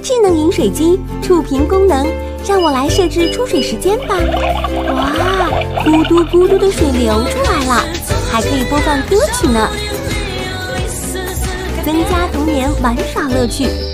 智能饮水机触屏功能，让我来设置出水时间吧。哇，咕嘟咕嘟的水流出来了，还可以播放歌曲呢，增加童年玩耍乐趣。